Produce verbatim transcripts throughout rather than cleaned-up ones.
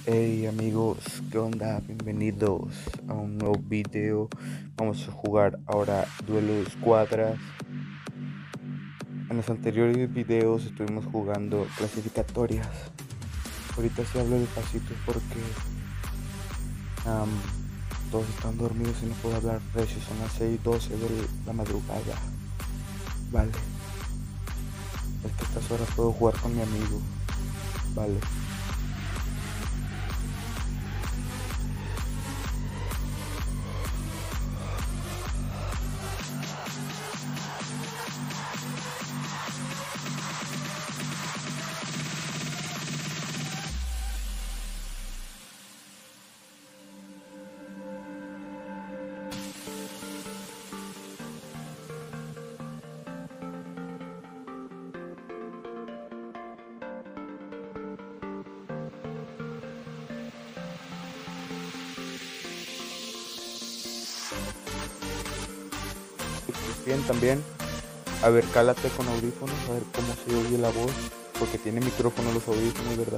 Hey amigos, ¿qué onda? Bienvenidos a un nuevo video. Vamos a jugar ahora duelo de escuadras. En los anteriores videos estuvimos jugando clasificatorias. Ahorita sí hablo despacito porque um, todos están dormidos y no puedo hablar recio. Son las seis doce de la madrugada. Vale. Es que a estas horas puedo jugar con mi amigo. Vale. Bien, también. A ver, cálate con audífonos, a ver cómo se oye la voz, porque tiene micrófono los audífonos, ¿verdad?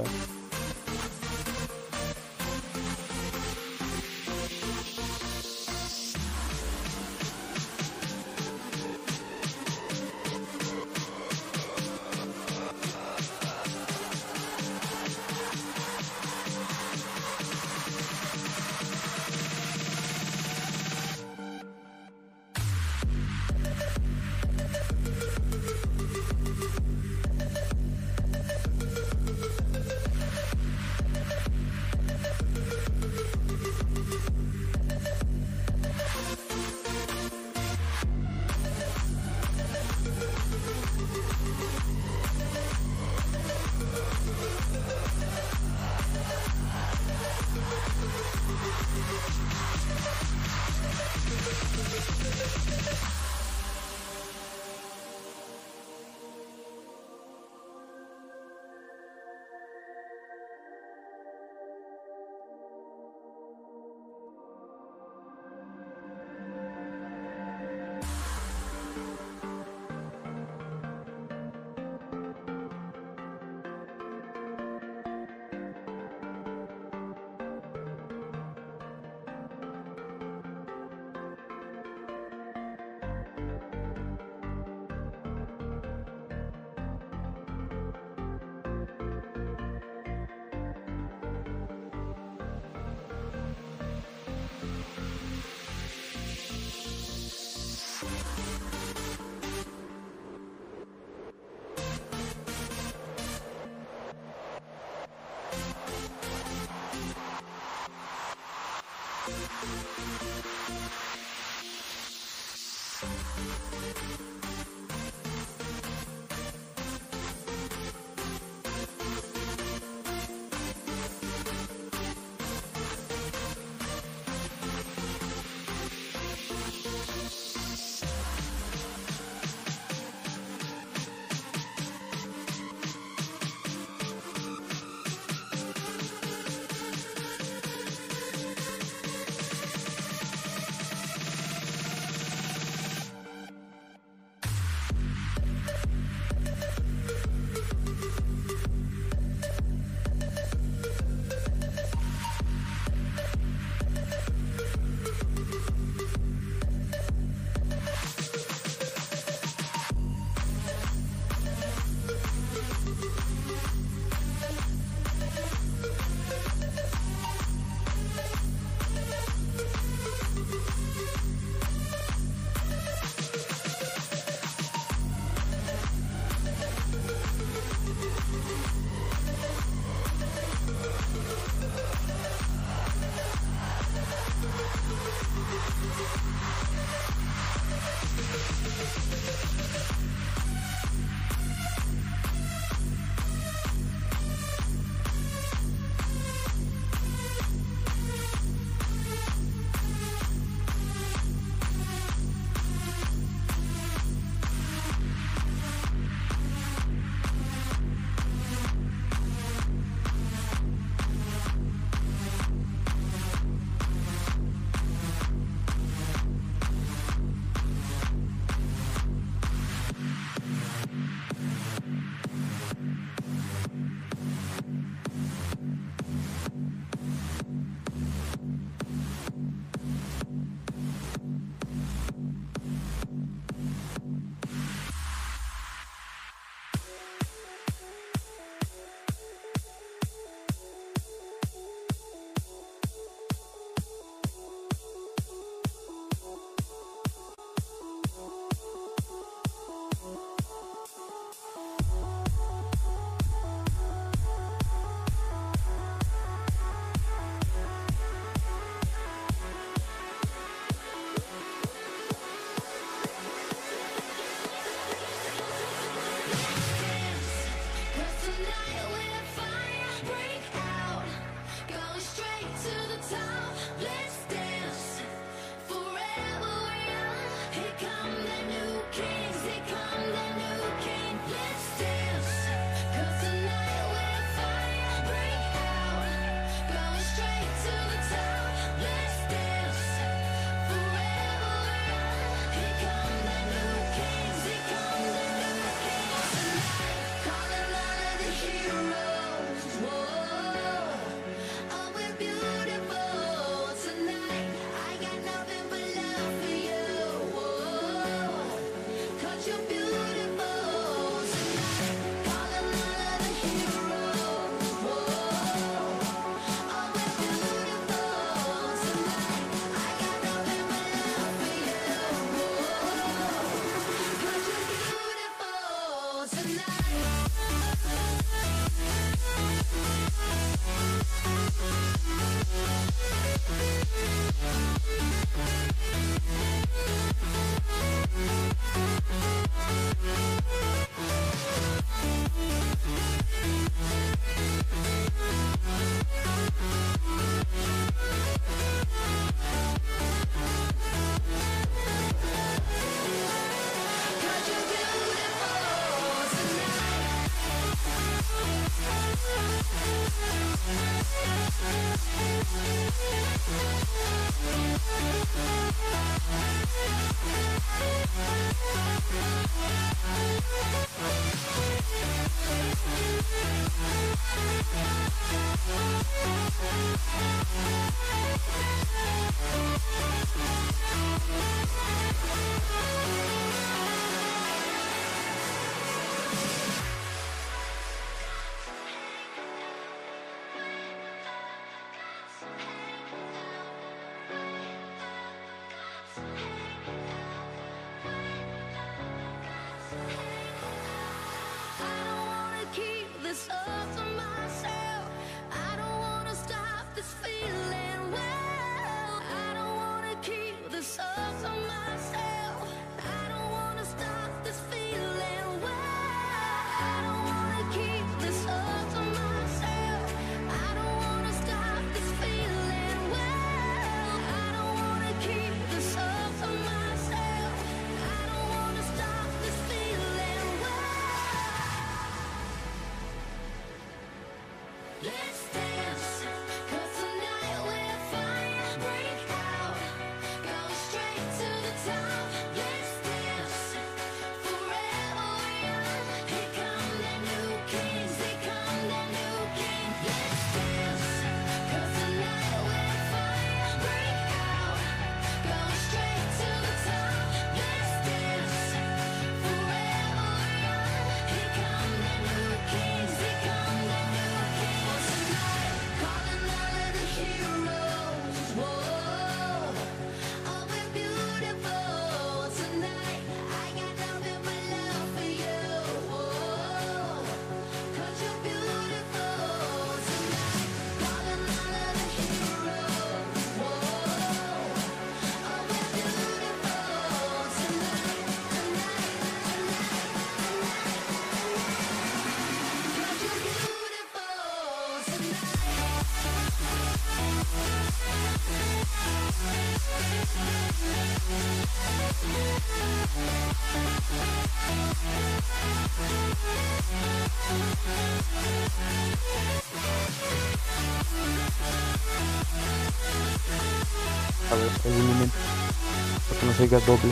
A ver, eliminen. Para que no se oiga doble.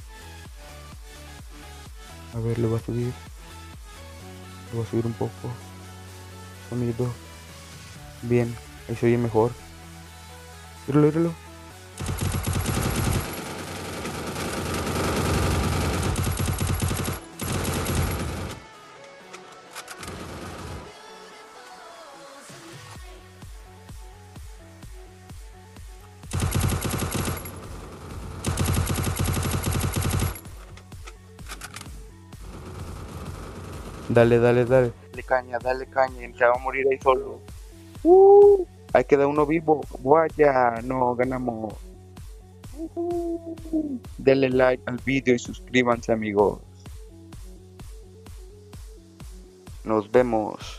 A ver, le voy a subir. Le voy a subir un poco. Sonido. Bien, ahí se oye mejor. Míralo, míralo. Dale, dale, dale. Dale caña, dale caña. Se va a morir ahí solo. Uh, ahí queda uno vivo. Vaya, no, ganamos. Uh, denle like al video y suscríbanse, amigos. Nos vemos.